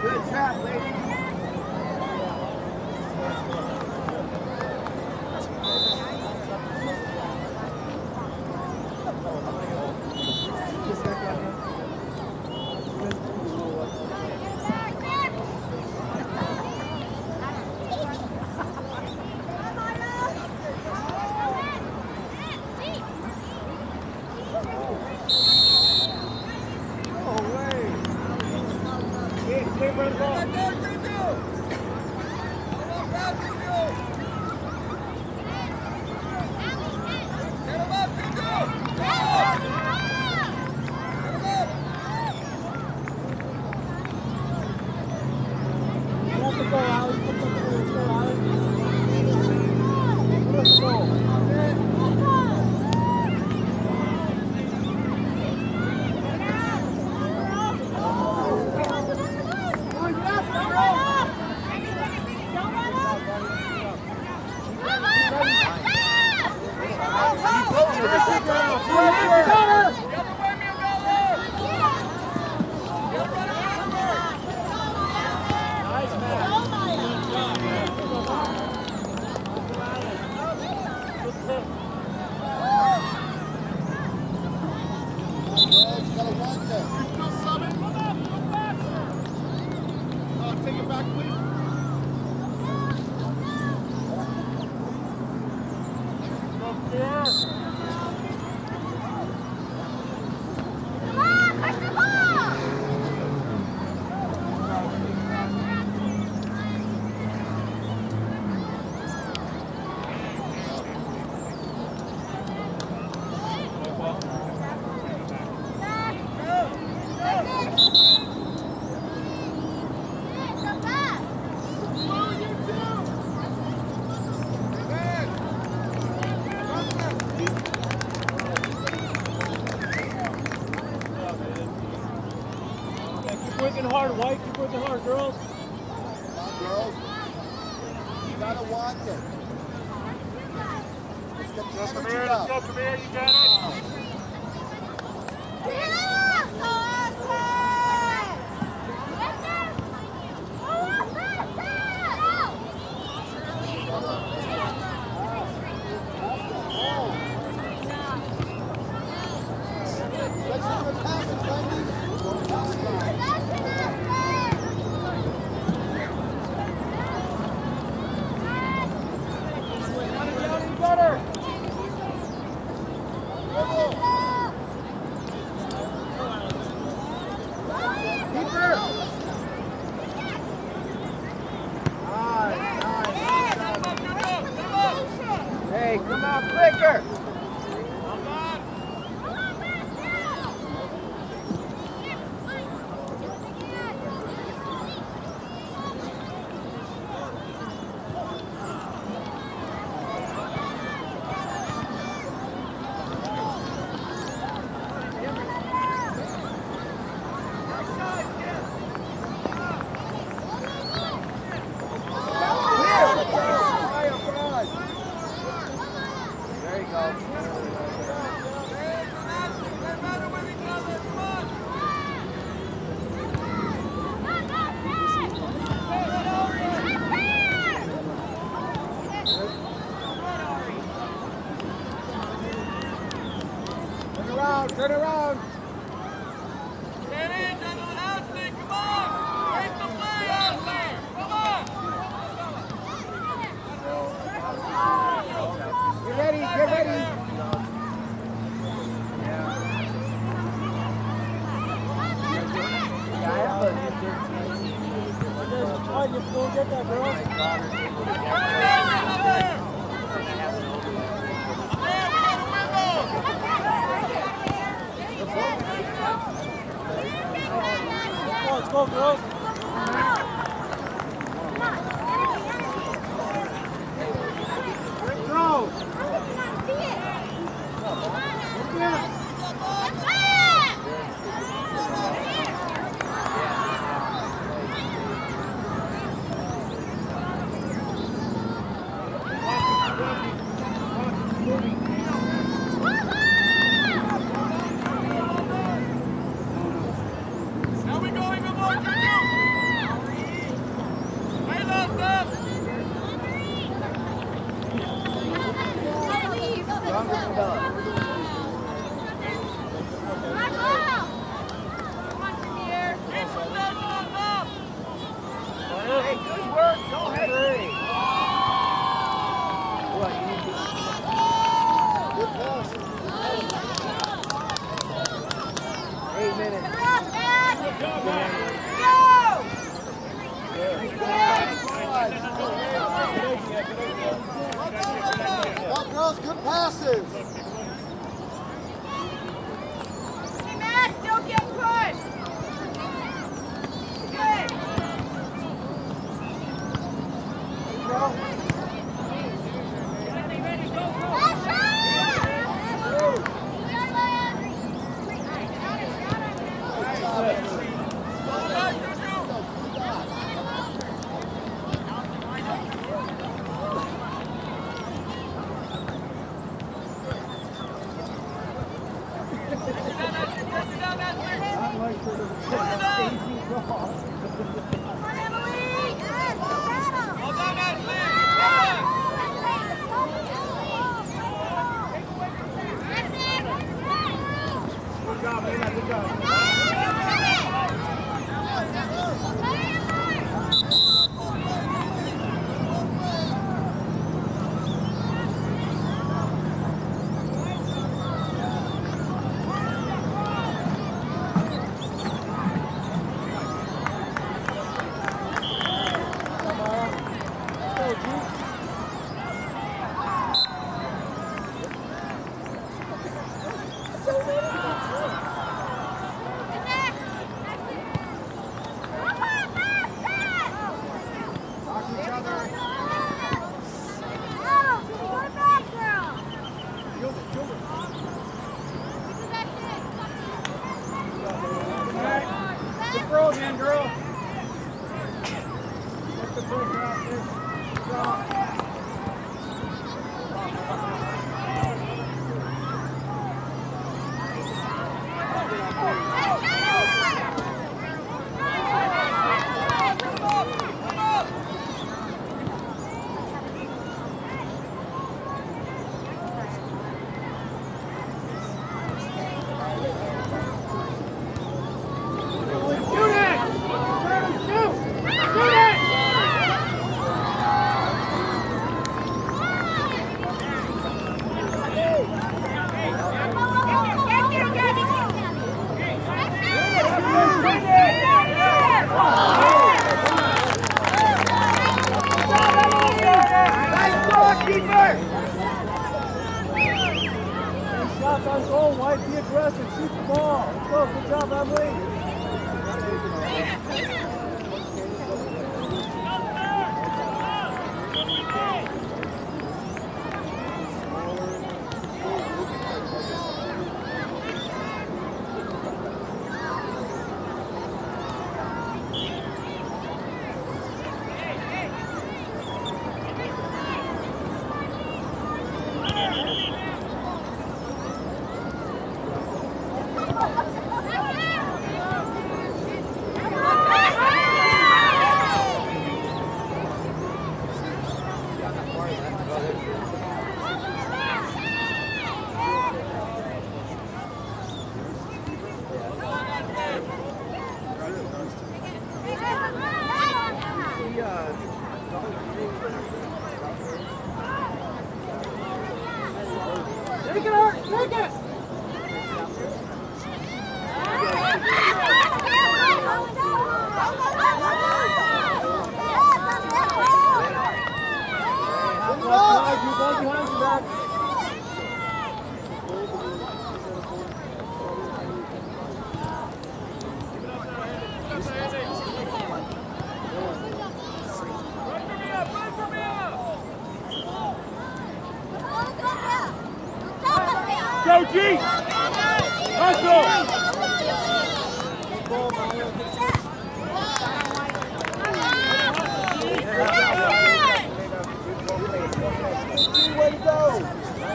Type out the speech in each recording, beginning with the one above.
Good trap, lady. Working hard, White. Keep working hard, girls. Come on, girls. You gotta want it. Let's get the energy up. Let's go, come here. You got it. Hey, come on, quicker! Turn around! Get in, gentlemen, Ashley, come on! Break the play, Ashley! Come on! Get ready, get ready! You go get that, girl. Let's go, girls. Go. Now we going, minute. Up, girls, good passes. Hey, Matt, don't get pushed. Good. Shots on goal, White, be aggressive, shoot the ball. Let's go, good job, Emily. Take it, Art! Take it! Go, G! Hustle! Way to go!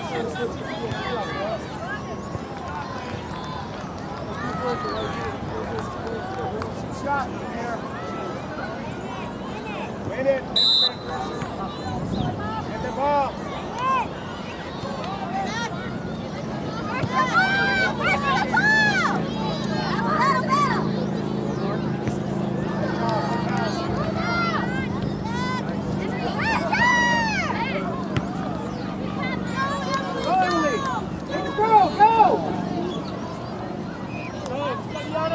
Shot in here. Win it. Get the ball. Go!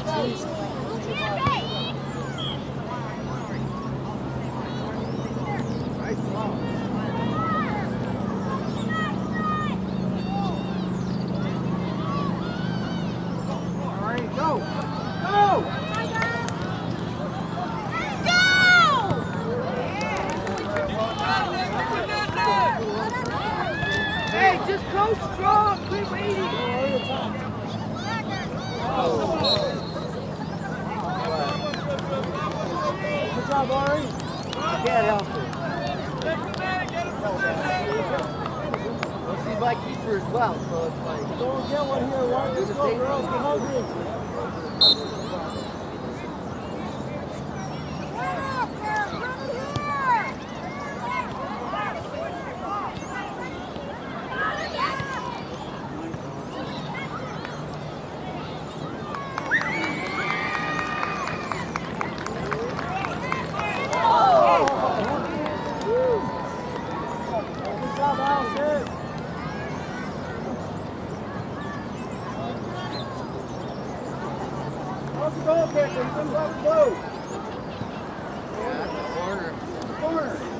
Hey, just go strong. Quit waiting. Good job, Ari. I can't help it. Well, she's my keeper as well, so it's like... Don't get one here, Warren. Let's go, girls. Get hungry. Good job, Allison. How's the ball, Becker? He's in the boat. Yeah, that's a corner. Corner.